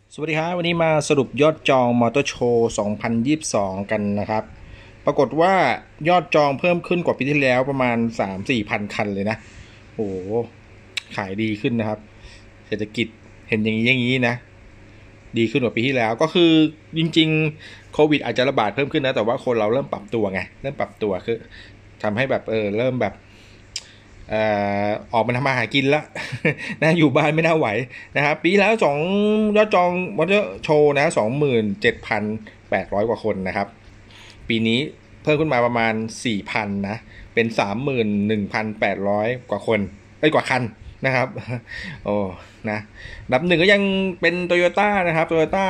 สวัสดีครับวันนี้มาสรุปยอดจองมอเตอร์โชว์2022กันนะครับปรากฏว่ายอดจองเพิ่มขึ้นกว่าปีที่แล้วประมาณ 3-4 พันคันเลยนะโอ้โหขายดีขึ้นนะครับเศรษฐกิจเห็นอย่างนี้นะดีขึ้นกว่าปีที่แล้วก็คือจริงๆโควิดอาจจะระบาดเพิ่มขึ้นนะแต่ว่าคนเราเริ่มปรับตัวไงเริ่มปรับตัวคือทำให้แบบเริ่มแบบออกมาทำมาหากินละ นะอยู่บ้านไม่น่าไหวนะครับปีแล้วยอดจองมอเตอร์โชว์นะ27,800กว่าคนนะครับปีนี้เพิ่มขึ้นมาประมาณ 4,000นะเป็น31,800กว่าคนกว่าคันนะครับโอ้นะดับหนึ่งก็ยังเป็นโตโยต้านะครับโตโยต้า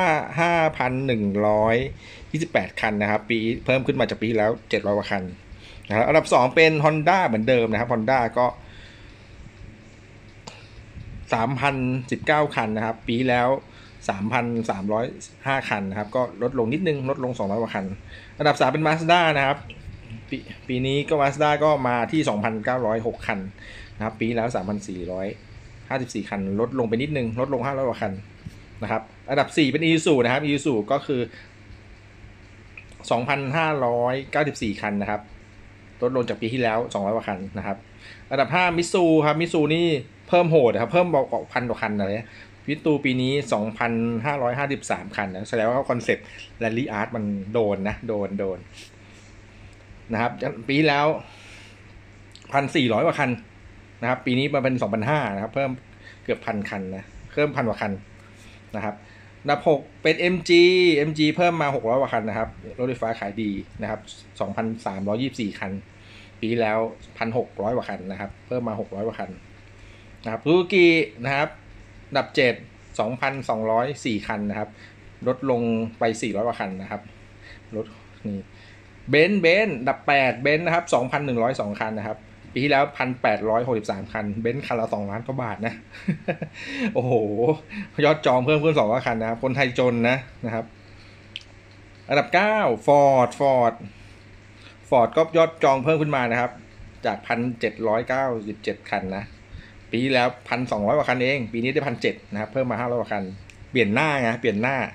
5,128คันนะครับปีเพิ่มขึ้นมาจากปีแล้ว700กว่าคันนะครับอันดับ2เป็น Honda เหมือนเดิมนะครับ Honda ก็3,019คันนะครับปีแล้ว3,305คันนะครับก็ลดลงนิดนึงลดลง200กว่าคันอันดับ3เป็น Mazda นะครับปีนี้ก็ Mazda ก็มาที่2,906คันนะครับปีแล้ว3,454คันลดลงไปนิดนึงลดลง500กว่าคันนะครับอันดับ4เป็น Isuzu นะครับ Isuzu ก็คือ2,594คันนะครับลดลงจากปีที่แล้ว200กว่าคันนะครับอันดับ5มิตซูครับมิตซูนี่เพิ่มโหดครับเพิ่มบอกพันกว่าคันอะไรมิตซูปีนี้2,553คันนะแสดงว่าคอนเซ็ปต์แรลลี่อาร์ตมันโดนนะโดนนะครับปีแล้ว1,400กว่าคันนะครับปีนี้มาเป็น2,500นะครับเพิ่มเกือบพันคันนะเพิ่มพันกว่าคันนะครับอันดับ6เป็น MG เพิ่มมา600กว่าคันนะครับรถไฟฟ้าขายดีนะครับ2,324คันปีแล้ว1,600กว่าคันนะครับเพิ่มมา600กว่าคันนะครับซูซูกินะครับอันดับ7 2,204คันนะครับลดลงไป400กว่าคันนะครับลดนี่เบนซ์อันดับ8เบนซ์นะครับ 2,102 คันนะครับปีที่แล้ว1,863คันเบนซ์คันละ2ล้านกว่าบาทนะ โอ้โหยอดจองเพิ่มขึ้น2คันนะครับคนไทยจนนะครับอันดับ9ฟอร์ดก็ยอดจองเพิ่มขึ้นมานะครับจาก1,797คันนะปีที่แล้ว1,200กว่าคันเองปีนี้ได้1,700นะครับเพิ่มมา500กว่าคันเปลี่ยนหน้าไงเปลี่ยนหน้า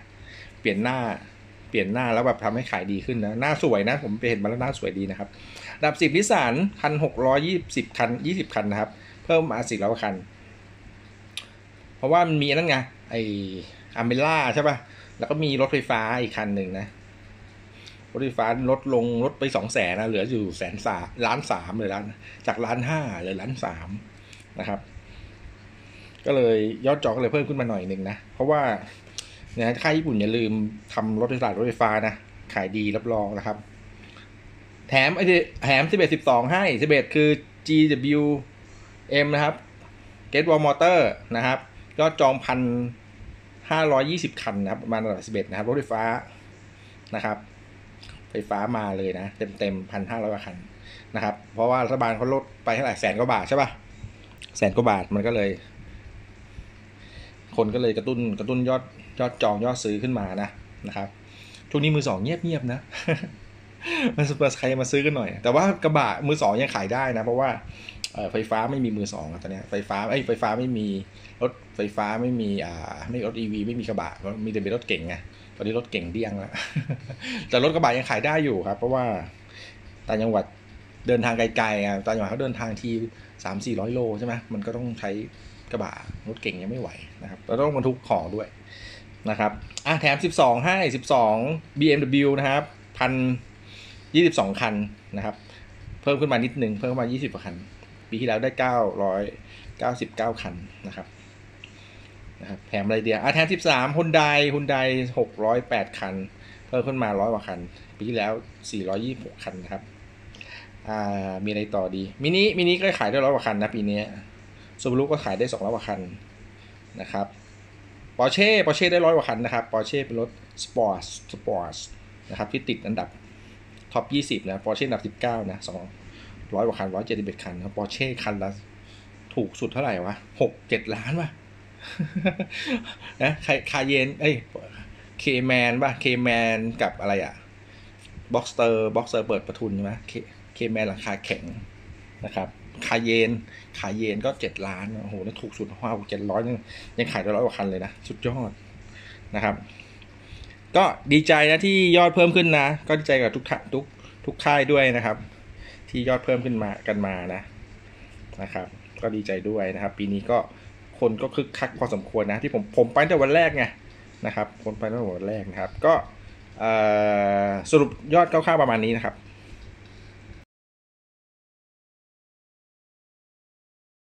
แล้วแบบทำให้ขายดีขึ้นนะหน้าสวยนะผมไปเห็นมาแล้วหน้าสวยดีนะครับอันดับ10นิสสัน1,620คัน20คันนะครับเพิ่มมา400กว่าคันเพราะว่ามันมีนั่นไงไออเมล่าใช่ป่ะแล้วก็มีรถไฟฟ้าอีกคันหนึ่งนะรถไฟฟ้าลดไป200,000นะเหลืออยู่1,300,000เลยจาก1,500,000เหลือ1,300,000นะครับก็เลยยอดจองก็เลยเพิ่มขึ้นมาหน่อยหนึ่งนะเพราะว่าเนี่ยค่ายญี่ปุ่นอย่าลืมทำรถไฟฟ้านะขายดีรับรองนะครับแถม11 12ให้11คือ GWM นะครับ Get Wall Motor นะครับยอดจอง1,520คันนะครับประมาณ11นะครับรถไฟฟ้านะครับไฟฟ้ามาเลยนะเต็ม1,500กว่าคันนะครับเพราะว่ารัฐบาลเขาลดไปเท่าไหร่100,000กว่าบาทใช่ป่ะ100,000กว่าบาทมันก็เลยคนก็เลยกระตุ้นยอดจองยอดซื้อขึ้นมานะครับช่วงนี้มือสองเงียบนะ มันใครมาซื้อกันหน่อยแต่ว่ากระบะมือสองยังขายได้นะเพราะว่าไฟฟ้าไม่มีมือสองตอนนี้ไฟฟ้าไม่มีรถไฟฟ้าไม่มีไม่รถ EV ไม่มีกระบะมีแต่เป็นรถเก่งไงตอนนี้รถเก่งเดี้ยงแล้ว แต่รถกระบะยังขายได้อยู่ครับเพราะว่าต่างจังหวัดเดินทางไกลๆต่างจังหวัดเขาเดินทางที300-400 โลใช่ไหมมันก็ต้องใช้กระบะรถเก่งยังไม่ไหวนะครับเราต้องบรรทุกของด้วยนะครับแถม12ให้12 BMW นะครับ1,022คันนะครับเพิ่มขึ้นมานิดนึงเพิ่มขึ้นมา20กว่าคันปีที่แล้วได้999คันนะครับแถมอะไรเดียวแถม13 Hyundai 608คันเพิ่มขึ้นมา100กว่าคันปีที่แล้ว426คันนะครับมีอะไรต่อดีมินิก็ขายได้100กว่าคันนะปีนี้ซูบารุก็ขายได้200กว่าคันนะครับปอร์เช่ได้100กว่าคันนะครับปอร์เช่เป็นรถสปอร์ตนะครับที่ติดอันดับท็อป20นะปอร์เช่อันดับ19นะ200กว่าคัน171คันครับปอร์เช่คันละถูกสุดเท่าไหร่วะ6-7 ล้านวะนะคาเยนเคแมนป่ะเคแมนกับอะไรบ็อกเตอร์เปิดประทุนใช่ไหมเคแมนราคาแข็งนะครับคาเยนก็7 ล้านโอ้โหนี่ถูกสุดว้าว700ยังขายได้100กว่าคันเลยนะสุดยอดนะครับก็ดีใจนะที่ยอดเพิ่มขึ้นนะก็ดีใจกับทุกค่ายด้วยนะครับที่ยอดเพิ่มขึ้นมากันมานะครับก็ดีใจด้วยนะครับปีนี้ก็คนก็คึกคักพอสมควรนะที่ผมไปตั้งแต่วันแรกไงนะครับคนไปตั้งแต่วันแรกนะครับก็สรุปยอดคร่าวๆประมาณนี้นะครับ